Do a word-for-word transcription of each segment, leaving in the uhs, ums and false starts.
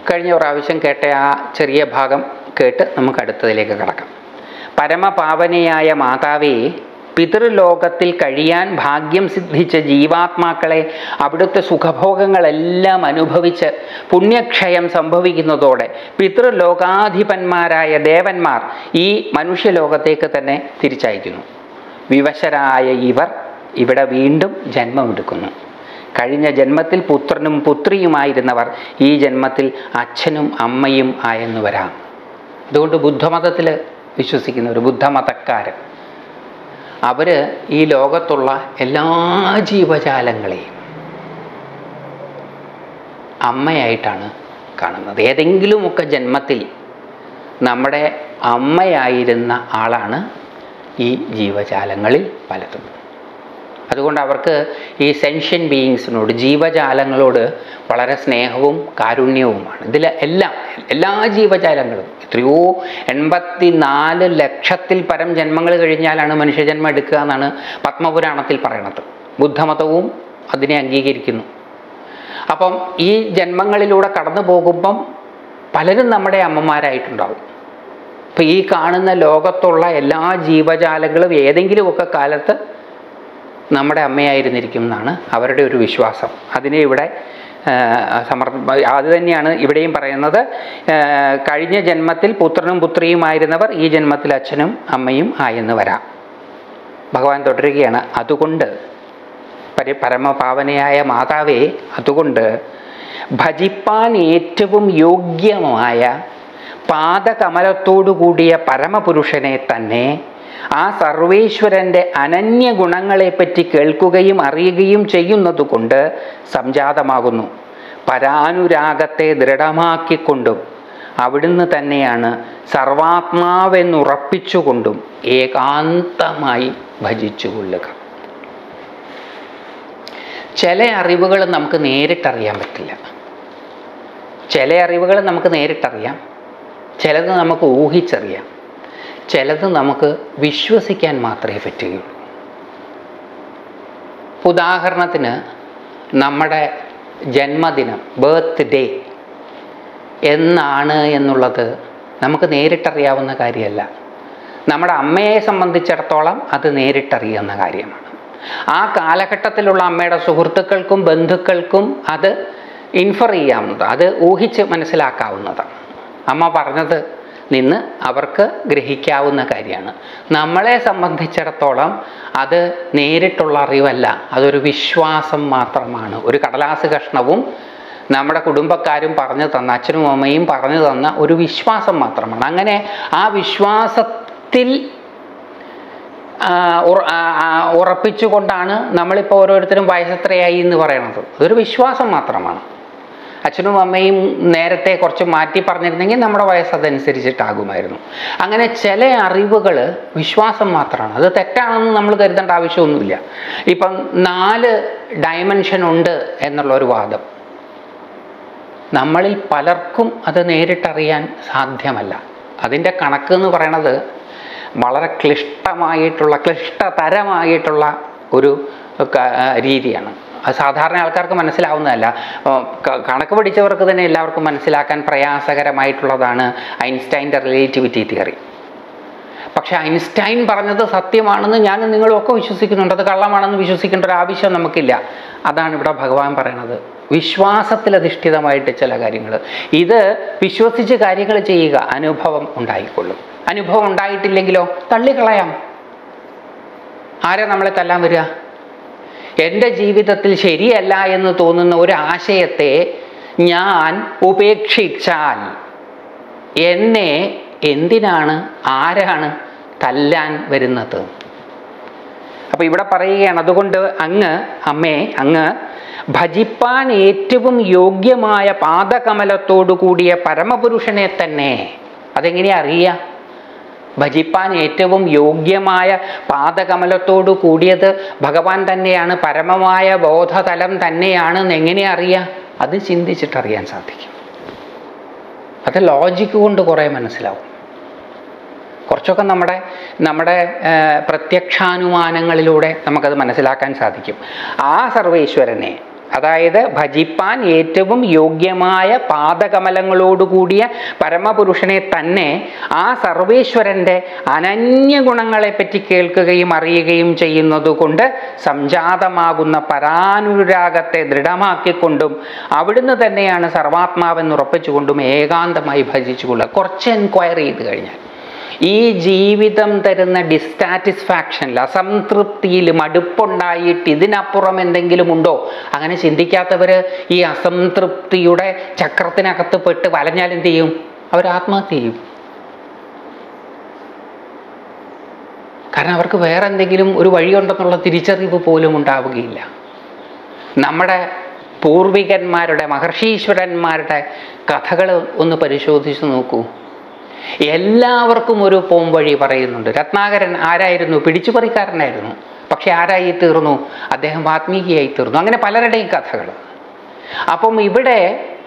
കഴിഞ്ഞ പ്രാവശ്യം കേട്ട ആ ചെറിയ ഭാഗം കേട്ട് നമുക്ക് അടുത്തതിലേക്ക് കടക്കാം. പരമപാവനയായ മാതാവേ, പിതൃലോകത്തിൽ കഴിയാൻ ഭാഗ്യം സിദ്ധിച്ച ജീവാത്മാക്കളെ അവിടുത്തെ സുഖഭോഗങ്ങളെല്ലാം അനുഭവിച്ച് പുണ്യക്ഷയം സംഭവിക്കുന്നതോടെ പിതൃലോകാധിപന്മാരായ ദേവന്മാർ ഈ മനുഷ്യലോകത്തേക്ക് തന്നെ തിരിച്ചയക്കുന്നു. വിവശരായ ഇവർ ഇവിടെ വീണ്ടും ജന്മമെടുക്കുന്നു. കഴിഞ്ഞ ജന്മത്തിൽ പുത്രനും പുത്രിയുമായിരുന്നവർ ഈ ജന്മത്തിൽ അച്ഛനും അമ്മയും ആയെന്നു വരാം. അതുകൊണ്ട് ബുദ്ധമതത്തിൽ വിശ്വസിക്കുന്നവർ, ബുദ്ധമതക്കാരൻ, അവർ ഈ ലോകത്തുള്ള എല്ലാ ജീവജാലങ്ങളെയും അമ്മയായിട്ടാണ് കാണുന്നത്. ഏതെങ്കിലുമൊക്കെ ജന്മത്തിൽ നമ്മുടെ അമ്മയായിരുന്ന ആളാണ് ഈ ജീവജാലങ്ങളിൽ പലതും. അതുകൊണ്ട് അവർക്ക് ഈ സെൻഷ്യൻ ബീയിങ്സിനോട്, ജീവജാലങ്ങളോട് വളരെ സ്നേഹവും കാരുണ്യവുമാണ്. ഇതിൽ എല്ലാം എല്ലാ ജീവജാലങ്ങളും എത്രയോ എൺപത്തി നാല് ലക്ഷത്തിൽ പരം ജന്മങ്ങൾ കഴിഞ്ഞാലാണ് മനുഷ്യജന്മം എടുക്കുക എന്നാണ് പത്മപുരാണത്തിൽ പറയണത്. ബുദ്ധമതവും അതിനെ അംഗീകരിക്കുന്നു. അപ്പം ഈ ജന്മങ്ങളിലൂടെ കടന്നു പോകുമ്പം പലരും നമ്മുടെ അമ്മമാരായിട്ടുണ്ടാവും. ഇപ്പം ഈ കാണുന്ന ലോകത്തുള്ള എല്ലാ ജീവജാലങ്ങളും ഏതെങ്കിലുമൊക്കെ കാലത്ത് നമ്മുടെ അമ്മയായിരുന്നിരിക്കും എന്നാണ് അവരുടെ ഒരു വിശ്വാസം. അതിനെ ഇവിടെ സമർപ്പ അത് തന്നെയാണ് ഇവിടെയും പറയുന്നത്. കഴിഞ്ഞ ജന്മത്തിൽ പുത്രനും പുത്രിയുമായിരുന്നവർ ഈ ജന്മത്തിൽ അച്ഛനും അമ്മയും ആയെന്ന് വരാം. ഭഗവാൻ തുടരുകയാണ്. അതുകൊണ്ട് പരി പരമപാവനയായ മാതാവേ, അതുകൊണ്ട് ഭജിപ്പാൻ ഏറ്റവും യോഗ്യമായ പാദകമലത്തോടു കൂടിയ പരമപുരുഷനെ തന്നെ, ആ സർവേശ്വരൻ്റെ അനന്യ ഗുണങ്ങളെപ്പറ്റി കേൾക്കുകയും അറിയുകയും ചെയ്യുന്നതുകൊണ്ട് സംജാതമാകുന്നു. പരാനുരാഗത്തെ ദൃഢമാക്കിക്കൊണ്ടും അവിടുന്ന് തന്നെയാണ് സർവാത്മാവെന്നുറപ്പിച്ചുകൊണ്ടും ഏകാന്തമായി ഭജിച്ചുകൊള്ളുക. ചില അറിവുകൾ നമുക്ക് നേരിട്ടറിയാൻ പറ്റില്ല. ചില അറിവുകൾ നമുക്ക് നേരിട്ടറിയാം, ചിലത് നമുക്ക് ഊഹിച്ചറിയാം, ചിലത് നമുക്ക് വിശ്വസിക്കാൻ മാത്രമേ പറ്റുകയുള്ളൂ. ഉദാഹരണത്തിന് നമ്മുടെ ജന്മദിനം, ബർത്ത് ഡേ എന്നാണ് എന്നുള്ളത് നമുക്ക് നേരിട്ടറിയാവുന്ന കാര്യമല്ല. നമ്മുടെ അമ്മയെ സംബന്ധിച്ചിടത്തോളം അത് നേരിട്ടറിയുന്ന കാര്യമാണ്. ആ കാലഘട്ടത്തിലുള്ള അമ്മയുടെ സുഹൃത്തുക്കൾക്കും ബന്ധുക്കൾക്കും അത് ഇൻഫർ ചെയ്യാവുന്നതാണ്, അത് ഊഹിച്ച് മനസ്സിലാക്കാവുന്നതാണ്. അമ്മ പറഞ്ഞത് നിന്ന് അവർക്ക് ഗ്രഹിക്കാവുന്ന കാര്യമാണ്. നമ്മളെ സംബന്ധിച്ചിടത്തോളം അത് നേരിട്ടുള്ള അറിവല്ല, അതൊരു വിശ്വാസം മാത്രമാണ്. ഒരു കടലാസ് കഷ്ണവും നമ്മുടെ കുടുംബക്കാരും പറഞ്ഞു തന്ന, അച്ഛനും അമ്മയും പറഞ്ഞു തന്ന ഒരു വിശ്വാസം മാത്രമാണ്. അങ്ങനെ ആ വിശ്വാസത്തിൽ ഉറപ്പിച്ചുകൊണ്ടാണ് നമ്മളിപ്പോൾ ഓരോരുത്തരും വയസ്സെത്രയായി എന്ന് പറയണത്. അതൊരു വിശ്വാസം മാത്രമാണ്. അച്ഛനും അമ്മയും നേരത്തെ കുറച്ച് മാറ്റി പറഞ്ഞിരുന്നെങ്കിൽ നമ്മുടെ വയസ്സ് അതനുസരിച്ചിട്ടാകുമായിരുന്നു. അങ്ങനെ ചില അറിവുകൾ വിശ്വാസം മാത്രമാണ്, അത് തെറ്റാണെന്ന് നമ്മൾ കരുതേണ്ട ആവശ്യമൊന്നുമില്ല. ഇപ്പം നാല് ഡയമെൻഷൻ ഉണ്ട് എന്നുള്ളൊരു വാദം നമ്മളിൽ പലർക്കും അത് നേരിട്ടറിയാൻ സാധ്യമല്ല. അതിൻ്റെ കണക്ക് എന്ന് പറയണത് വളരെ ക്ലിഷ്ടമായിട്ടുള്ള ക്ലിഷ്ടതരമായിട്ടുള്ള ഒരു രീതിയാണ്. അത് സാധാരണ ആൾക്കാർക്ക് മനസ്സിലാവുന്നതല്ല. കണക്ക് പഠിച്ചവർക്ക് തന്നെ എല്ലാവർക്കും മനസ്സിലാക്കാൻ പ്രയാസകരമായിട്ടുള്ളതാണ് ഐൻസ്റ്റൈൻ്റെ റിലേറ്റിവിറ്റി തിയറി. പക്ഷെ ഐൻസ്റ്റൈൻ പറഞ്ഞത് സത്യമാണെന്ന് ഞാനും നിങ്ങളും ഒക്കെ വിശ്വസിക്കുന്നുണ്ട്. അത് കള്ളമാണെന്ന് വിശ്വസിക്കേണ്ട ഒരു ആവശ്യം നമുക്കില്ല. അതാണ് ഇവിടെ ഭഗവാൻ പറയണത്. വിശ്വാസത്തിലധിഷ്ഠിതമായിട്ട് ചില കാര്യങ്ങൾ, ഇത് വിശ്വസിച്ച് കാര്യങ്ങൾ ചെയ്യുക, അനുഭവം ഉണ്ടായിക്കൊള്ളും. അനുഭവം ഉണ്ടായിട്ടില്ലെങ്കിലോ തള്ളിക്കളയാം. ആരാ നമ്മളെ തല്ലാൻ വരിക? എൻ്റെ ജീവിതത്തിൽ ശരിയല്ല എന്ന് തോന്നുന്ന ഒരു ആശയത്തെ ഞാൻ ഉപേക്ഷിച്ചാൽ എന്നെ എന്തിനാണ്, ആരാണ് തല്ലാൻ വരുന്നത്? അപ്പോൾ ഇവിടെ പറയുകയാണ്, അതുകൊണ്ട് അങ്ങ് അമ്മേ, അങ്ങ് ഭജിപ്പാൻ ഏറ്റവും യോഗ്യമായ പാദകമലത്തോടു കൂടിയ പരമപുരുഷനെ തന്നെ. അതെങ്ങനെയാ അറിയുക? ഭജിപ്പാൻ ഏറ്റവും യോഗ്യമായ പാദകമലത്തോടു കൂടിയത് ഭഗവാൻ തന്നെയാണ്, പരമമായ ബോധതലം തന്നെയാണ് എങ്ങനെ അറിയാം? അത് ചിന്തിച്ചിട്ടറിയാൻ സാധിക്കും. അത് ലോജിക്ക് കൊണ്ട് കുറേ മനസ്സിലാവും. കുറച്ചൊക്കെ നമ്മുടെ നമ്മുടെ പ്രത്യക്ഷാനുമാനങ്ങളിലൂടെ നമുക്കത് മനസ്സിലാക്കാൻ സാധിക്കും. ആ സർവേശ്വരനെ, അതായത് ഭജിപ്പാൻ ഏറ്റവും യോഗ്യമായ പാദകമലങ്ങളോടുകൂടിയ പരമപുരുഷനെ തന്നെ ആ സർവേശ്വരൻ്റെ അനന്യ ഗുണങ്ങളെപ്പറ്റി കേൾക്കുകയും അറിയുകയും ചെയ്യുന്നത് കൊണ്ട് സംജാതമാകുന്ന പരാനുരാഗത്തെ ദൃഢമാക്കിക്കൊണ്ടും അവിടുന്ന് തന്നെയാണ് സർവാത്മാവെന്ന് ഉറപ്പിച്ചുകൊണ്ടും ഏകാന്തമായി ഭജിച്ചുകൊള്ളുക. കുറച്ച് എൻക്വയറി ചെയ്ത് കഴിഞ്ഞാൽ ഈ ജീവിതം തരുന്ന ഡിസ്സാറ്റിസ്ഫാക്ഷനിൽ, അസംതൃപ്തിയിൽ, മടുപ്പുണ്ടായിട്ട് ഇതിനപ്പുറം എന്തെങ്കിലും ഉണ്ടോ? അങ്ങനെ ചിന്തിക്കാത്തവർ ഈ അസംതൃപ്തിയുടെ ചക്രത്തിനകത്ത് പെട്ട് വലഞ്ഞാൽ എന്ത് ചെയ്യും? അവർ ആത്മഹത്യ ചെയ്യും. കാരണം അവർക്ക് വേറെ എന്തെങ്കിലും ഒരു വഴിയുണ്ടെന്നുള്ള തിരിച്ചറിവ് പോലും ഉണ്ടാവുകയില്ല. നമ്മുടെ പൂർവികന്മാരുടെ, മഹർഷീശ്വരന്മാരുടെ കഥകൾ ഒന്ന് പരിശോധിച്ച് നോക്കൂ. എല്ലാവർക്കും ഒരു പോംവഴി പറയുന്നുണ്ട്. രത്നാകരൻ ആരായിരുന്നു? പിടിച്ചുപറിക്കാരനായിരുന്നു. പക്ഷെ ആരായി തീർന്നു? അദ്ദേഹം വാത്മീകിയായി തീർന്നു. അങ്ങനെ പലരുടെയും കഥകൾ. അപ്പം ഇവിടെ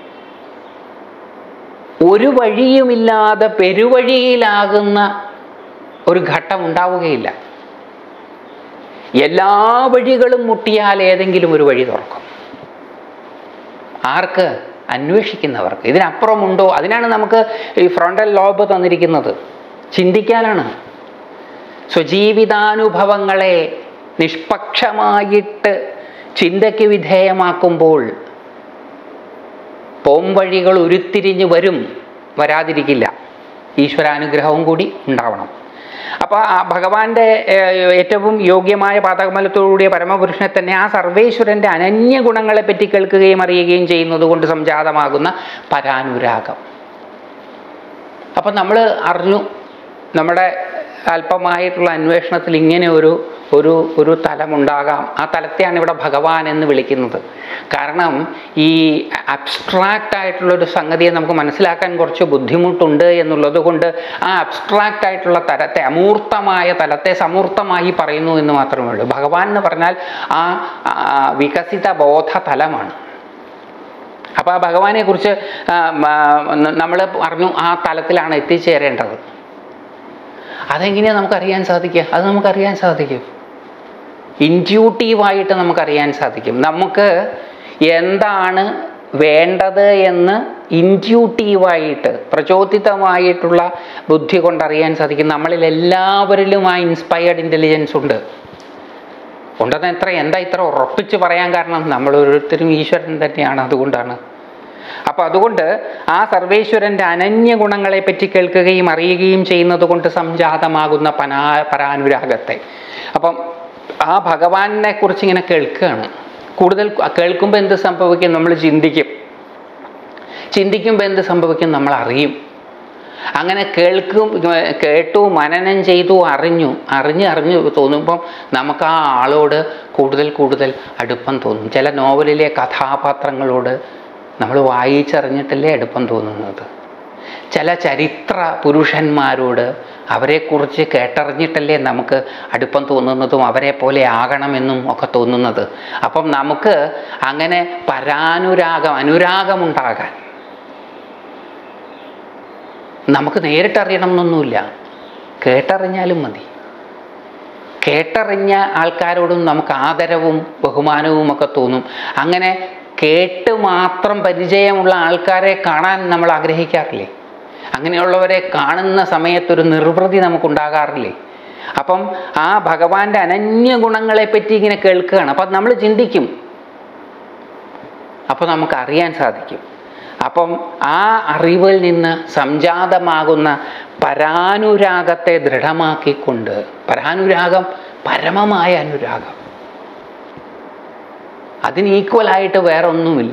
ഒരു വഴിയുമില്ലാതെ പെരുവഴിയിലാകുന്ന ഒരു ഘട്ടം ഉണ്ടാവുകയില്ല. എല്ലാ വഴികളും മുട്ടിയാൽ ഏതെങ്കിലും ഒരു വഴി തുറക്കും. ആർക്ക്? അന്വേഷിക്കുന്നവർക്ക്. ഇതിനപ്പുറമുണ്ടോ? അതിനാണ് നമുക്ക് ഈ ഫ്രോണ്ടൽ ലോബ് തന്നിരിക്കുന്നത്. ചിന്തിക്കാനാണ്. സ്വജീവിതാനുഭവങ്ങളെ നിഷ്പക്ഷമായിട്ട് ചിന്തയ്ക്ക് വിധേയമാക്കുമ്പോൾ പോംവഴികൾ ഉരുത്തിരിഞ്ഞ് വരും, വരാതിരിക്കില്ല. ഈശ്വരാനുഗ്രഹവും കൂടി ഉണ്ടാവണം. അപ്പോൾ ആ ഭഗവാന്റെ ഏറ്റവും യോഗ്യമായ പാദകമലത്തോടുകൂടിയ പരമപുരുഷനെ തന്നെ ആ സർവേശ്വരൻ്റെ അനന്യ ഗുണങ്ങളെ പറ്റി കേൾക്കുകയും അറിയുകയും ചെയ്യുന്നത് കൊണ്ട് സംജാതമാകുന്ന പരാനുരാഗം. അപ്പം നമ്മൾ അറിഞ്ഞു, നമ്മുടെ അല്പമായിട്ടുള്ള അന്വേഷണത്തിൽ ഇങ്ങനെ ഒരു ഒരു ഒരു തലമുണ്ടാകാം. ആ തലത്തെയാണ് ഇവിടെ ഭഗവാൻ എന്ന് വിളിക്കുന്നത്. കാരണം ഈ അബ്സ്ട്രാക്റ്റ് ആയിട്ടുള്ളൊരു സംഗതിയെ നമുക്ക് മനസ്സിലാക്കാൻ കുറച്ച് ബുദ്ധിമുട്ടുണ്ട് എന്നുള്ളത് കൊണ്ട് ആ അബ്സ്ട്രാക്റ്റ് ആയിട്ടുള്ള തലത്തെ, അമൂർത്തമായ തലത്തെ സമൂർത്തമായി പറയുന്നു എന്ന് മാത്രമേ ഉള്ളൂ. ഭഗവാൻ എന്ന് പറഞ്ഞാൽ ആ വികസിത ബോധ തലമാണ്. അപ്പോൾ ആ ഭഗവാനെ കുറിച്ച് നമ്മൾ പറഞ്ഞു ആ തലത്തിലാണ് എത്തിച്ചേരേണ്ടത്. അതെങ്ങനെയാണ് നമുക്കറിയാൻ സാധിക്കുക? അത് നമുക്കറിയാൻ സാധിക്കും. ഇൻറ്റ്യൂട്ടീവായിട്ട് നമുക്കറിയാൻ സാധിക്കും. നമുക്ക് എന്താണ് വേണ്ടത് എന്ന് ഇൻറ്റ്യൂട്ടീവായിട്ട്, പ്രചോദിതമായിട്ടുള്ള ബുദ്ധി കൊണ്ടറിയാൻ സാധിക്കും. നമ്മളിൽ എല്ലാവരിലും ആ ഇൻസ്പയർഡ് ഇൻ്റലിജൻസ് ഉണ്ട്. ഉണ്ടെന്ന് എത്ര എന്താ ഇത്ര ഉറപ്പിച്ച് പറയാൻ കാരണം? നമ്മൾ ഓരോരുത്തരും ഈശ്വരൻ തന്നെയാണ്. അതുകൊണ്ടാണ്. അപ്പം അതുകൊണ്ട് ആ സർവേശ്വരൻ്റെ അനന്യ ഗുണങ്ങളെ പറ്റി കേൾക്കുകയും അറിയുകയും ചെയ്യുന്നത് കൊണ്ട് സംജാതമാകുന്ന പനാ പരാനുരാഗത്തെ. അപ്പം ആ ഭഗവാനെ കുറിച്ച് ഇങ്ങനെ കേൾക്കുകയാണ്. കൂടുതൽ കേൾക്കുമ്പോൾ എന്ത് സംഭവിക്കും? നമ്മൾ ചിന്തിക്കും. ചിന്തിക്കുമ്പോൾ എന്ത് സംഭവിക്കും? നമ്മൾ അറിയും. അങ്ങനെ കേൾക്കും, കേട്ടു, മനനം ചെയ്തു, അറിഞ്ഞു, അറിഞ്ഞ് അറിഞ്ഞ് തോന്നുമ്പം നമുക്ക് ആ ആളോട് കൂടുതൽ കൂടുതൽ അടുപ്പം തോന്നും. ചില നോവലിലെ കഥാപാത്രങ്ങളോട് നമ്മൾ വായിച്ചറിഞ്ഞിട്ടല്ലേ അടുപ്പം തോന്നുന്നത്. ചില ചരിത്ര പുരുഷന്മാരോട്, അവരെക്കുറിച്ച് കേട്ടറിഞ്ഞിട്ടല്ലേ നമുക്ക് അടുപ്പം തോന്നുന്നതും അവരെ പോലെ ആകണമെന്നും ഒക്കെ തോന്നുന്നത്. അപ്പം നമുക്ക് അങ്ങനെ പരാനുരാഗം, അനുരാഗമുണ്ടാകാൻ നമുക്ക് നേരിട്ടറിയണം എന്നൊന്നുമില്ല, കേട്ടറിഞ്ഞാലും മതി. കേട്ടറിഞ്ഞ ആൾക്കാരോടും നമുക്ക് ആദരവും ബഹുമാനവും ഒക്കെ തോന്നും. അങ്ങനെ കേട്ട് മാത്രം പരിചയമുള്ള ആൾക്കാരെ കാണാൻ നമ്മൾ ആഗ്രഹിക്കാറില്ലേ? അങ്ങനെയുള്ളവരെ കാണുന്ന സമയത്തൊരു നിർവൃതി നമുക്കുണ്ടാകാറില്ലേ? അപ്പം ആ ഭഗവാന്റെ അനന്യ ഗുണങ്ങളെ പറ്റി ഇങ്ങനെ കേൾക്കുകയാണ്. അപ്പം നമ്മൾ ചിന്തിക്കും, അപ്പോൾ നമുക്ക് അറിയാൻ സാധിക്കും. അപ്പം ആ അറിവിൽ നിന്ന് സംജാതമാകുന്ന പരാനുരാഗത്തെ ദൃഢമാക്കിക്കൊണ്ട്, പരാനുരാഗം പരമമായ അനുരാഗം, അതിന് ഈക്വലായിട്ട് വേറെ ഒന്നുമില്ല.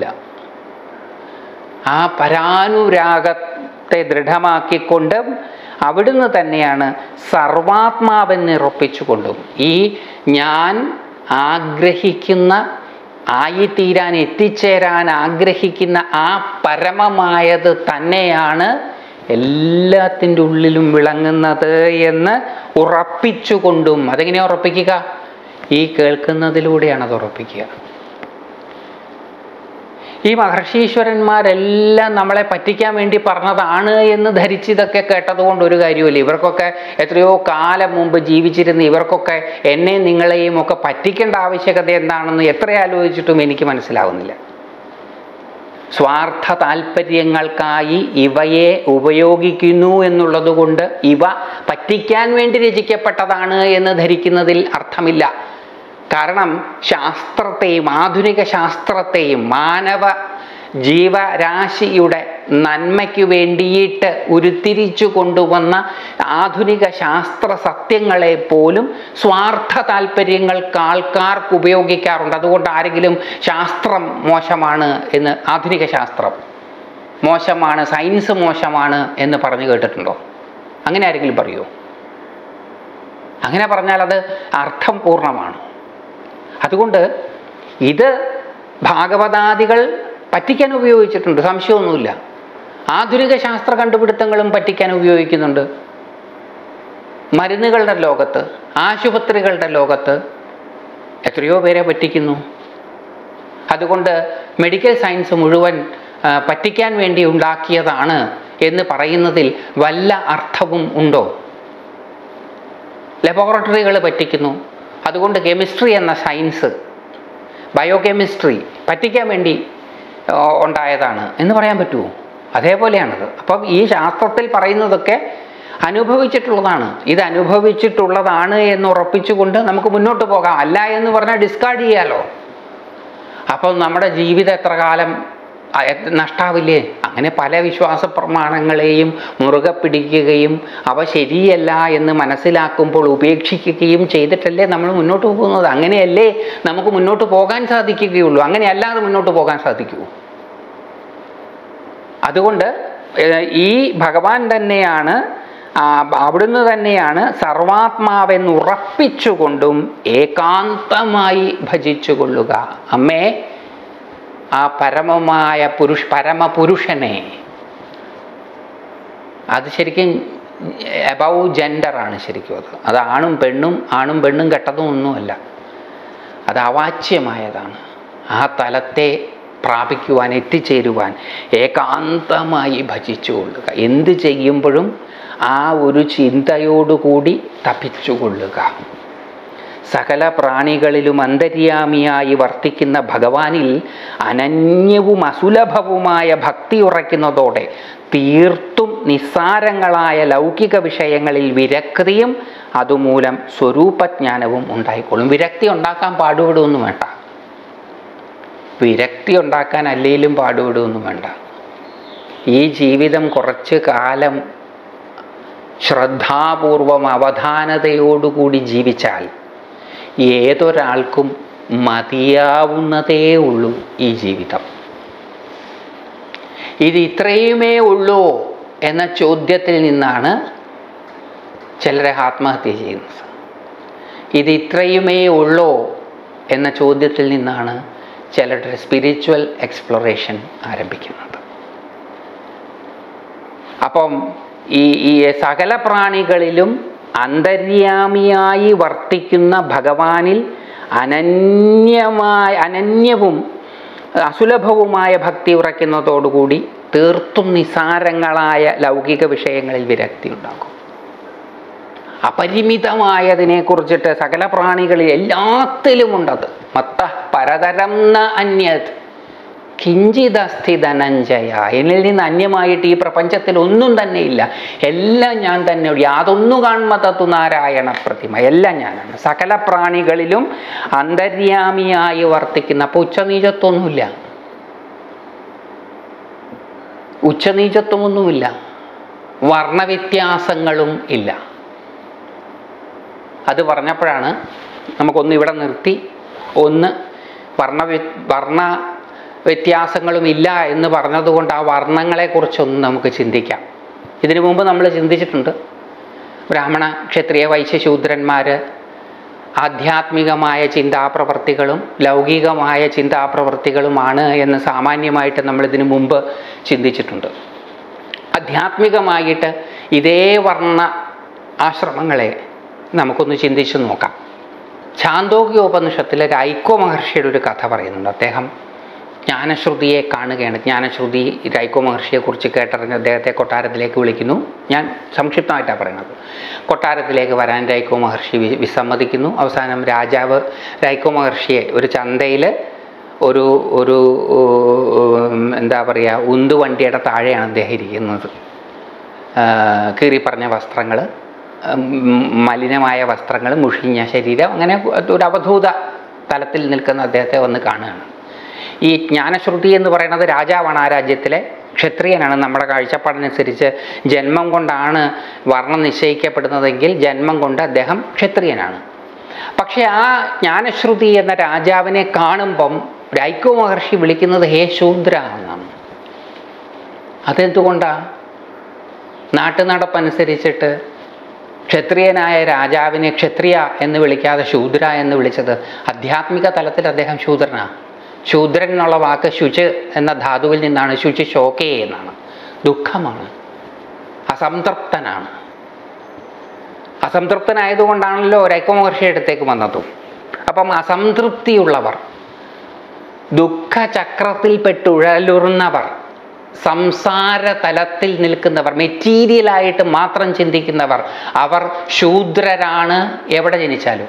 ആ പരാനുരാഗത്തെ ദൃഢമാക്കിക്കൊണ്ട് അവിടുന്ന് തന്നെയാണ് സർവാത്മാവെന്ന് ഉറപ്പിച്ചുകൊണ്ടും ഈ ഞാൻ ആഗ്രഹിക്കുന്ന, ആയിത്തീരാൻ, എത്തിച്ചേരാൻ ആഗ്രഹിക്കുന്ന ആ പരമമായത് തന്നെയാണ് എല്ലാത്തിൻ്റെ ഉള്ളിലും വിളങ്ങുന്നത് എന്ന് ഉറപ്പിച്ചുകൊണ്ടും. അതെങ്ങനെയാണ് ഉറപ്പിക്കുക? ഈ കേൾക്കുന്നതിലൂടെയാണ് അത് ഉറപ്പിക്കുക. ഈ മഹർഷീശ്വരന്മാരെല്ലാം നമ്മളെ പറ്റിക്കാൻ വേണ്ടി പറഞ്ഞതാണ് എന്ന് ധരിച്ചിതൊക്കെ കേട്ടതുകൊണ്ട് ഒരു കാര്യമില്ല. ഇവർക്കൊക്കെ എത്രയോ കാലം മുമ്പ് ജീവിച്ചിരുന്ന ഇവർക്കൊക്കെ എന്നെയും നിങ്ങളെയും ഒക്കെ പറ്റിക്കേണ്ട ആവശ്യകത എന്താണെന്ന് എത്ര ആലോചിച്ചിട്ടും എനിക്ക് മനസ്സിലാവുന്നില്ല. സ്വാർത്ഥ താല്പര്യങ്ങൾക്കായി ഇവയെ ഉപയോഗിക്കുന്നു എന്നുള്ളത് കൊണ്ട് ഇവ പറ്റിക്കാൻ വേണ്ടി രചിക്കപ്പെട്ടതാണ് എന്ന് ധരിക്കുന്നതിൽ അർത്ഥമില്ല. കാരണം ശാസ്ത്രത്തെയും ആധുനിക ശാസ്ത്രത്തെയും മാനവ ജീവരാശിയുടെ നന്മയ്ക്ക് വേണ്ടിയിട്ട് ഉരുത്തിരിച്ചു കൊണ്ടുവന്ന ആധുനിക ശാസ്ത്ര സത്യങ്ങളെ പോലും സ്വാർത്ഥ താല്പര്യങ്ങൾക്ക് ആൾക്കാർക്ക് ഉപയോഗിക്കാറുണ്ട്. അതുകൊണ്ട് ആരെങ്കിലും ശാസ്ത്രം മോശമാണ് എന്ന്, ആധുനിക ശാസ്ത്രം മോശമാണ്, സയൻസ് മോശമാണ് എന്ന് പറഞ്ഞു കേട്ടിട്ടുണ്ടോ? അങ്ങനെ ആരെങ്കിലും പറയുമോ? അങ്ങനെ പറഞ്ഞാൽ അത് അർത്ഥം പൂർണ്ണമാണ്. അതുകൊണ്ട് ഇത് ഭാഗവതാദികൾ പറ്റിക്കാൻ ഉപയോഗിച്ചിട്ടുണ്ട്, സംശയമൊന്നുമില്ല. ആധുനിക ശാസ്ത്ര കണ്ടുപിടുത്തങ്ങളും പറ്റിക്കാൻ ഉപയോഗിക്കുന്നുണ്ട്. മരുന്നുകളുടെ ലോകത്ത്, ആശുപത്രികളുടെ ലോകത്ത് എത്രയോ പേരെ പറ്റിക്കുന്നു. അതുകൊണ്ട് മെഡിക്കൽ സയൻസ് മുഴുവൻ പറ്റിക്കാൻ വേണ്ടി ഉണ്ടാക്കിയതാണ് എന്ന് പറയുന്നതിൽ വല്ല അർത്ഥവും ഉണ്ടോ? ലബോറട്ടറികൾ പറ്റിക്കുന്നു. അതുകൊണ്ട് കെമിസ്ട്രി എന്ന സയൻസ്, ബയോകെമിസ്ട്രി പറ്റിക്കാൻ വേണ്ടി ഉണ്ടായതാണ് എന്ന് പറയാൻ പറ്റുമോ? അതേപോലെയാണത്. അപ്പം ഈ ശാസ്ത്രത്തിൽ പറയുന്നതൊക്കെ അനുഭവിച്ചിട്ടുള്ളതാണ്. ഇത് അനുഭവിച്ചിട്ടുള്ളതാണ് എന്ന് ഉറപ്പിച്ചുകൊണ്ട് നമുക്ക് മുന്നോട്ട് പോകാം. അല്ല എന്ന് പറഞ്ഞാൽ ഡിസ്കാർഡ് ചെയ്യാലോ. അപ്പം നമ്മുടെ ജീവിതം എത്ര കാലം നഷ്ടാവില്ലേ? അങ്ങനെ പല വിശ്വാസ പ്രമാണങ്ങളെയും മുറുകെ പിടിക്കുകയും അവ ശരിയല്ല എന്ന് മനസ്സിലാക്കുമ്പോൾ ഉപേക്ഷിക്കുകയും ചെയ്തിട്ടല്ലേ നമ്മൾ മുന്നോട്ട് പോകുന്നത്. അങ്ങനെയല്ലേ നമുക്ക് മുന്നോട്ട് പോകാൻ സാധിക്കുകയുള്ളൂ. അങ്ങനെയല്ലാതെ മുന്നോട്ട് പോകാൻ സാധിക്കൂ. അതുകൊണ്ട് ഈ ഭഗവാൻ തന്നെയാണ്, അവിടുന്ന് തന്നെയാണ് സർവാത്മാവെന്ന് ഉറപ്പിച്ചുകൊണ്ടും ഏകാന്തമായി ഭജിച്ചുകൊള്ളുക. അമ്മേ, ആ പരമമായ പുരുഷ പരമപുരുഷനെ, അത് ശരിക്കും എബവ് ജെൻഡറാണ്. ശരിക്കും അത് അത് ആണും പെണ്ണും ആണും പെണ്ണും കെട്ടതും ഒന്നുമല്ല. അത് അവാച്യമായതാണ്. ആ തലത്തെ പ്രാപിക്കുവാൻ, എത്തിച്ചേരുവാൻ ഏകാന്തമായി ഭജിച്ചുകൊള്ളുക. എന്ത് ചെയ്യുമ്പോഴും ആ ഒരു ചിന്തയോടുകൂടി തപിച്ചുകൊള്ളുക. സകല പ്രാണികളിലും അന്തര്യാമിയായി വർത്തിക്കുന്ന ഭഗവാനിൽ അനന്യവും അസുലഭവുമായ ഭക്തി ഉറയ്ക്കുന്നതോടെ തീർത്തും നിസ്സാരങ്ങളായ ലൗകിക വിഷയങ്ങളിൽ വിരക്തിയും അതുമൂലം സ്വരൂപജ്ഞാനവും ഉണ്ടായിക്കോളും. വിരക്തി ഉണ്ടാക്കാൻ പാടുപെടുമൊന്നും വേണ്ട. വിരക്തി ഉണ്ടാക്കാൻ അല്ലെങ്കിലും പാടുപെടുമൊന്നും വേണ്ട. ഈ ജീവിതം കുറച്ച് കാലം ശ്രദ്ധാപൂർവം അവധാനതയോടുകൂടി ജീവിച്ചാൽ ഏതൊരാൾക്കും മതിയാവുന്നതേ ഉള്ളൂ ഈ ജീവിതം. ഇത് ഇത്രയുമേ ഉള്ളൂ എന്ന ചോദ്യത്തിൽ നിന്നാണ് ചിലരെ ആത്മഹത്യ ചെയ്യുന്നത്. ഇത് ഇത്രയുമേ ഉള്ളൂ എന്ന ചോദ്യത്തിൽ നിന്നാണ് ചിലരുടെ സ്പിരിച്വൽ എക്സ്പ്ലോറേഷൻ ആരംഭിക്കുന്നത്. അപ്പം ഈ ഈ സകല പ്രാണികളിലും അന്തര്യാമിയായി വർത്തിക്കുന്ന ഭഗവാനിൽ അനന്യമായ അനന്യവും അസുലഭവുമായ ഭക്തി ഉറയ്ക്കുന്നതോടുകൂടി തീർത്തും നിസാരങ്ങളായ ലൗകിക വിഷയങ്ങളിൽ വിരക്തി ഉണ്ടാകും. അപരിമിതമായതിനെ കുറിച്ചിട്ട് സകല പ്രാണികളിൽ എല്ലാത്തിലുമുണ്ടത്. മത്ത പരതരം ന അന്യത് കിഞ്ചിതസ്ഥി ധനഞ്ജയ. എന്നിൽ നിന്ന് അന്യമായിട്ട് ഈ പ്രപഞ്ചത്തിൽ ഒന്നും തന്നെ ഇല്ല. എല്ലാം ഞാൻ തന്നെ. യാതൊന്നു കാൺമതത്തു നാരായണ പ്രതിമ. എല്ലാം ഞാനാണ്. സകല പ്രാണികളിലും അന്തര്യാമിയായി വർത്തിക്കുന്ന. അപ്പോൾ ഉച്ചനീചത്വമൊന്നുമില്ല. ഉച്ചനീചത്വമൊന്നുമില്ല. വർണ്ണവ്യത്യാസങ്ങളും ഇല്ല. അത് പറഞ്ഞപ്പോഴാണ് നമുക്കൊന്ന് ഇവിടെ നിർത്തി ഒന്ന് വർണ്ണ വർണ്ണ വ്യത്യാസങ്ങളും ഇല്ല എന്ന് പറഞ്ഞതുകൊണ്ട് ആ വർണ്ണങ്ങളെക്കുറിച്ചൊന്ന് നമുക്ക് ചിന്തിക്കാം. ഇതിനു മുമ്പ് നമ്മൾ ചിന്തിച്ചിട്ടുണ്ട്. ബ്രാഹ്മണ, ക്ഷത്രിയ, വൈശ്യ, ശൂദ്രന്മാർ ആധ്യാത്മികമായ ചിന്താപ്രവൃത്തികളും ലൗകികമായ ചിന്താപ്രവൃത്തികളുമാണ് എന്ന് സാമാന്യമായിട്ട് നമ്മളിതിനു മുമ്പ് ചിന്തിച്ചിട്ടുണ്ട്. ആധ്യാത്മികമായിട്ട് ഇതേ വർണ്ണ ആശ്രമങ്ങളെ നമുക്കൊന്ന് ചിന്തിച്ചു നോക്കാം. ഛാന്തോക്യോപനിഷത്തിലെ രൈക്കോ മഹർഷിയുടെ ഒരു കഥ പറയുന്നുണ്ട്. അദ്ദേഹം ജ്ഞാനശ്രുതിയെ കാണുകയാണ്. ജ്ഞാനശ്രുതി രൈക്കോ മഹർഷിയെക്കുറിച്ച് കേട്ടറിഞ്ഞ് അദ്ദേഹത്തെ കൊട്ടാരത്തിലേക്ക് വിളിക്കുന്നു. ഞാൻ സംക്ഷിപ്തമായിട്ടാണ് പറയുന്നത്. കൊട്ടാരത്തിലേക്ക് വരാൻ രൈക്കോ മഹർഷി വിസമ്മതിക്കുന്നു. അവസാനം രാജാവ് രൈക്കോ മഹർഷിയെ ഒരു ചന്തയിൽ ഒരു ഒരു എന്താ പറയുക, ഉന്തുവണ്ടിയുടെ താഴെയാണ് അദ്ദേഹം ഇരിക്കുന്നത്. കീറി പറഞ്ഞ വസ്ത്രങ്ങൾ, മലിനമായ വസ്ത്രങ്ങൾ, മുഷിഞ്ഞ ശരീരം, അങ്ങനെ ഒരു അവധൂത തലത്തിൽ നിൽക്കുന്ന അദ്ദേഹത്തെ വന്ന് കാണുകയാണ്. ഈ ജ്ഞാനശ്രുതി എന്ന് പറയുന്നത് രാജാവാണ്, ആ രാജ്യത്തിലെ ക്ഷത്രിയനാണ്. നമ്മുടെ കാഴ്ചപ്പാടിനനുസരിച്ച് ജന്മം കൊണ്ടാണ് വർണ്ണം നിശ്ചയിക്കപ്പെടുന്നതെങ്കിൽ ജന്മം കൊണ്ട് അദ്ദേഹം ക്ഷത്രിയനാണ്. പക്ഷെ ആ ജ്ഞാനശ്രുതി എന്ന രാജാവിനെ കാണുമ്പം രൈക്കോ മഹർഷി വിളിക്കുന്നത് ഹേ ശൂദ്ര എന്നാണ്. അതെന്തുകൊണ്ടാണ്? നാട്ടുനടപ്പനുസരിച്ചിട്ട് ക്ഷത്രിയനായ രാജാവിനെ ക്ഷത്രിയ എന്ന് വിളിക്കാതെ ശൂദ്ര എന്ന് വിളിച്ചത് ആധ്യാത്മിക തലത്തിൽ അദ്ദേഹം ശൂദ്രനാണ്. ശൂദ്രൻ എന്നുള്ള വാക്ക് ശുച് എന്ന ധാതുവിൽ നിന്നാണ്. ശുചി ശോകേ എന്നാണ്, ദുഃഖമാണ്, അസംതൃപ്തനാണ്. അസംതൃപ്തനായതുകൊണ്ടാണല്ലോ രൈക്കോ മഹർഷി അടുത്തേക്ക് വന്നതും. അപ്പം അസംതൃപ്തിയുള്ളവർ, ദുഃഖചക്രത്തിൽപ്പെട്ടുഴലുറുന്നവർ, സംസാര തലത്തിൽ നിൽക്കുന്നവർ, മെറ്റീരിയലായിട്ട് മാത്രം ചിന്തിക്കുന്നവർ, അവർ ശൂദ്രരാണ് എവിടെ ജനിച്ചാലും.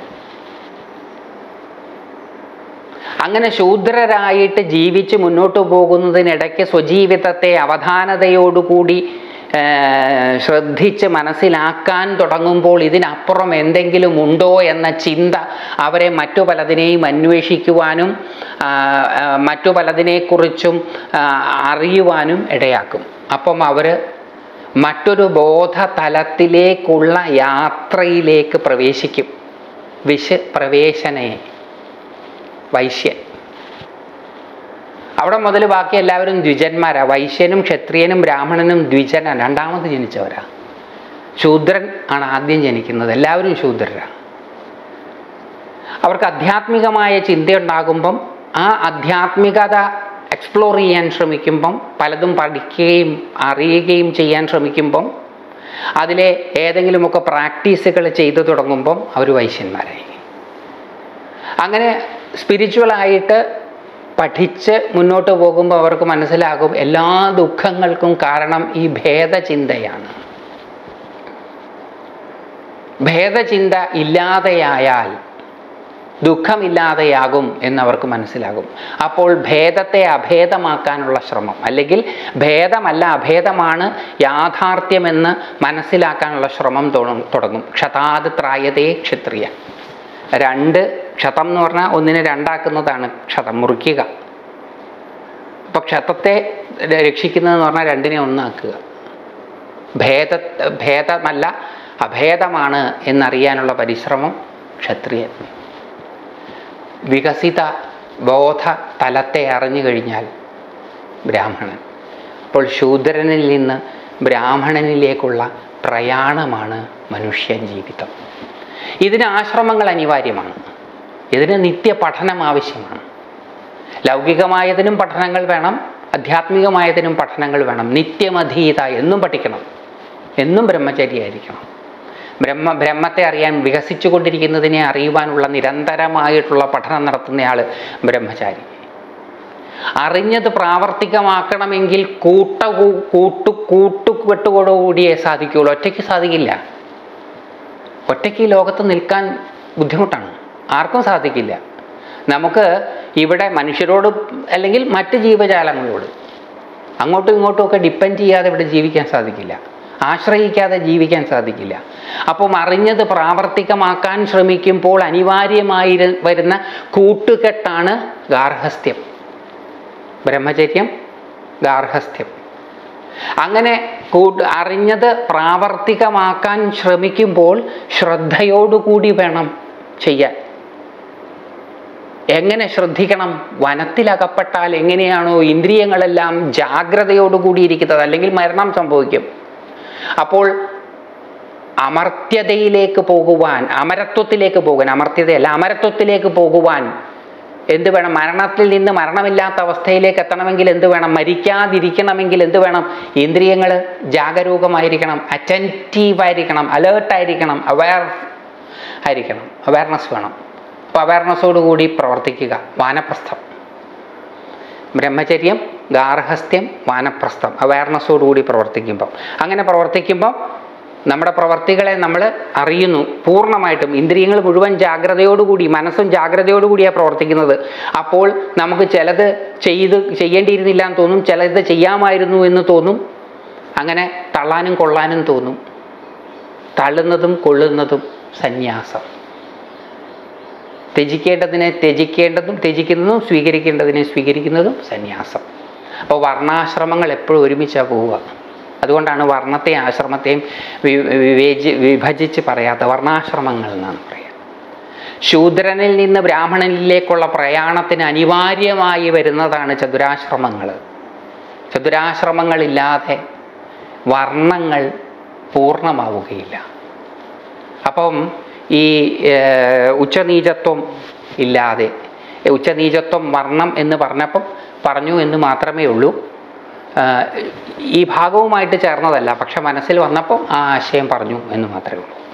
അങ്ങനെ ശൂദ്രരായിട്ട് ജീവിച്ച് മുന്നോട്ട് പോകുന്നതിനിടയ്ക്ക് സ്വജീവിതത്തെ അവധാനതയോടുകൂടി ശ്രദ്ധിച്ച് മനസ്സിലാക്കാൻ തുടങ്ങുമ്പോൾ ഇതിനപ്പുറം എന്തെങ്കിലും ഉണ്ടോ എന്ന ചിന്ത അവരെ മറ്റു പലതിനെയും അന്വേഷിക്കുവാനും മറ്റു പലതിനെക്കുറിച്ചും അറിയുവാനും ഇടയാക്കും. അപ്പം അവർ മറ്റൊരു ബോധതലത്തിലേക്കുള്ള യാത്രയിലേക്ക് പ്രവേശിക്കും. വിശ് പ്രവേശനേ വൈശ്യൻ. അവിടെ മുതൽ ബാക്കി എല്ലാവരും ദ്വിജന്മാരാ. വൈശ്യനും ക്ഷത്രിയനും ബ്രാഹ്മണനും ദ്വിജനാണ്, രണ്ടാമത് ജനിച്ചവരാ. ശൂദ്രൻ ആണ് ആദ്യം ജനിക്കുന്നത്. എല്ലാവരും ശൂദ്രരാണ്. അവർക്ക് ആധ്യാത്മികമായ ചിന്തയുണ്ടാകുമ്പം ആ ആധ്യാത്മികത എക്സ്പ്ലോർ ചെയ്യാൻ ശ്രമിക്കുമ്പം, പലതും പഠിക്കുകയും അറിയുകയും ചെയ്യാൻ ശ്രമിക്കുമ്പം, അതിലെ ഏതെങ്കിലുമൊക്കെ പ്രാക്ടീസുകൾ ചെയ്തു തുടങ്ങുമ്പം അവർ വൈശ്യന്മാരായി. അങ്ങനെ സ്പിരിച്വലായിട്ട് പഠിച്ച് മുന്നോട്ട് പോകുമ്പോൾ അവർക്ക് മനസ്സിലാകും എല്ലാ ദുഃഖങ്ങൾക്കും കാരണം ഈ ഭേദചിന്തയാണ്. ഭേദചിന്ത ഇല്ലാതെയായാൽ ദുഃഖമില്ലാതെയാകും എന്നവർക്ക് മനസ്സിലാകും. അപ്പോൾ ഭേദത്തെ അഭേദമാക്കാനുള്ള ശ്രമം, അല്ലെങ്കിൽ ഭേദമല്ല അഭേദമാണ് യാഥാർത്ഥ്യമെന്ന് മനസ്സിലാക്കാനുള്ള ശ്രമം തുടങ്ങും. ക്ഷതാത് ത്രായതേ ക്ഷത്രിയ. രണ്ട് ക്ഷതം എന്ന് പറഞ്ഞാൽ ഒന്നിനെ രണ്ടാക്കുന്നതാണ് ക്ഷതം, മുറിക്കുക. അപ്പോൾ ക്ഷതത്തെ രക്ഷിക്കുന്നതെന്ന് പറഞ്ഞാൽ രണ്ടിനെ ഒന്നാക്കുക. ഭേദ ഭേദമല്ല അഭേദമാണ് എന്നറിയാനുള്ള പരിശ്രമം ക്ഷത്രിയൻ. വികസിത ബോധ തലത്തെ അറിഞ്ഞു കഴിഞ്ഞാൽ ബ്രാഹ്മണൻ. അപ്പോൾ ശൂദ്രനിൽ നിന്ന് ബ്രാഹ്മണനിലേക്കുള്ള പ്രയാണമാണ് മനുഷ്യ ജീവിതം. ഇതിന് ആശ്രമങ്ങൾ അനിവാര്യമാണ്. ഇതിന് നിത്യ പഠനം ആവശ്യമാണ്. ലൗകികമായതിനും പഠനങ്ങൾ വേണം, ആധ്യാത്മികമായതിനും പഠനങ്ങൾ വേണം. നിത്യമധീത എന്നും പഠിക്കണം, എന്നും ബ്രഹ്മചര്യമായിരിക്കണം. ബ്രഹ്മ ബ്രഹ്മത്തെ അറിയാൻ, വികസിച്ചു കൊണ്ടിരിക്കുന്നതിനെ അറിയുവാനുള്ള നിരന്തരമായിട്ടുള്ള പഠനം നടത്തുന്നയാൾ ബ്രഹ്മചാരി. അറിഞ്ഞത് പ്രാവർത്തികമാക്കണമെങ്കിൽ കൂട്ട കൂട്ടു കൂട്ടുകെട്ടുകൂടിയേ സാധിക്കുകയുള്ളൂ. ഒറ്റയ്ക്ക് സാധിക്കില്ല. ഒറ്റയ്ക്ക് ഈ ലോകത്ത് നിൽക്കാൻ ബുദ്ധിമുട്ടാണ്, ആർക്കും സാധിക്കില്ല. നമുക്ക് ഇവിടെ മനുഷ്യരോട് അല്ലെങ്കിൽ മറ്റ് ജീവജാലങ്ങളോട് അങ്ങോട്ടും ഇങ്ങോട്ടും ഒക്കെ ഡിപ്പെൻഡ് ചെയ്യാതെ ഇവിടെ ജീവിക്കാൻ സാധിക്കില്ല, ആശ്രയിക്കാതെ ജീവിക്കാൻ സാധിക്കില്ല. അപ്പം അറിഞ്ഞത് പ്രാവർത്തികമാക്കാൻ ശ്രമിക്കുമ്പോൾ അനിവാര്യമായി വരുന്ന കൂട്ടുകെട്ടാണ് ഗാർഹസ്ഥ്യം. ബ്രഹ്മചര്യം, ഗാർഹസ്ഥ്യം. അങ്ങനെ കൂട്ട് അറിഞ്ഞത് പ്രാവർത്തികമാക്കാൻ ശ്രമിക്കുമ്പോൾ ശ്രദ്ധയോടുകൂടി വേണം ചെയ്യാൻ. എങ്ങനെ ശ്രദ്ധിക്കണം? വനത്തിലകപ്പെട്ടാൽ എങ്ങനെയാണോ ഇന്ദ്രിയങ്ങളെല്ലാം ജാഗ്രതയോടുകൂടിയിരിക്കുന്നത്, അല്ലെങ്കിൽ മരണം സംഭവിക്കും. അപ്പോൾ അമർത്യതയിലേക്ക് പോകുവാൻ, അമരത്വത്തിലേക്ക് പോകാൻ, അമർത്യതയല്ല അമരത്വത്തിലേക്ക് പോകുവാൻ എന്ത് വേണം? മരണത്തിൽ നിന്ന് മരണമില്ലാത്ത അവസ്ഥയിലേക്ക് എത്തണമെങ്കിൽ എന്ത് വേണം? മരിക്കാതിരിക്കണമെങ്കിൽ എന്ത് വേണം? ഇന്ദ്രിയങ്ങൾ ജാഗരൂകമായിരിക്കണം, അറ്റൻറ്റീവായിരിക്കണം, അലേർട്ടായിരിക്കണം, അവയർ ആയിരിക്കണം. അവയർനെസ് വേണം. അപ്പോൾ അവയർനെസ്സോടുകൂടി പ്രവർത്തിക്കുക. വാനപ്രസ്ഥം. ബ്രഹ്മചര്യം, ഗാർഹസ്ഥ്യം, വാനപ്രസ്ഥം അവയർനെസ്സോടുകൂടി പ്രവർത്തിക്കുമ്പം. അങ്ങനെ പ്രവർത്തിക്കുമ്പം നമ്മുടെ പ്രവർത്തികളെ നമ്മൾ അറിയുന്നു പൂർണ്ണമായിട്ടും. ഇന്ദ്രിയങ്ങൾ മുഴുവൻ ജാഗ്രതയോടുകൂടി, മനസ്സും ജാഗ്രതയോടുകൂടിയാണ് പ്രവർത്തിക്കുന്നത്. അപ്പോൾ നമുക്ക് ചിലത് ചെയ്ത് ചെയ്യേണ്ടിയിരുന്നില്ല എന്ന് തോന്നും, ചിലത് ചെയ്യാമായിരുന്നു എന്ന് തോന്നും. അങ്ങനെ തള്ളാനും കൊള്ളാനും തോന്നും. തള്ളുന്നതും കൊള്ളുന്നതും സന്യാസം. ത്യജിക്കേണ്ടതിനെ ത്യജിക്കേണ്ടതും ത്യജിക്കുന്നതും സ്വീകരിക്കേണ്ടതിനെ സ്വീകരിക്കുന്നതും സന്യാസം. അപ്പോൾ വർണ്ണാശ്രമങ്ങൾ എപ്പോഴും ഒരുമിച്ചാണ് പോവുക. അതുകൊണ്ടാണ് വർണ്ണത്തെയും ആശ്രമത്തെയും വിവേചി വിഭജിച്ച് പറയാത്ത വർണ്ണാശ്രമങ്ങൾ എന്നാണ് പറയുക. ശൂദ്രനിൽ നിന്ന് ബ്രാഹ്മണനിലേക്കുള്ള പ്രയാണത്തിന് അനിവാര്യമായി വരുന്നതാണ് ചതുരാശ്രമങ്ങൾ. ചതുരാശ്രമങ്ങളില്ലാതെ വർണ്ണങ്ങൾ പൂർണ്ണമാവുകയില്ല. അപ്പം ഈ ഉച്ചനീചത്വം ഇല്ലാതെ, ഉച്ചനീചത്വം വർണ്ണം എന്ന് പറഞ്ഞപ്പം പറഞ്ഞു എന്ന് മാത്രമേ ഉള്ളൂ. ഈ ഭാഗവുമായിട്ട് ചേർന്നതല്ല, പക്ഷെ മനസ്സിൽ വന്നപ്പോൾ ആ ആശയം പറഞ്ഞു എന്ന് മാത്രമേ ഉള്ളൂ.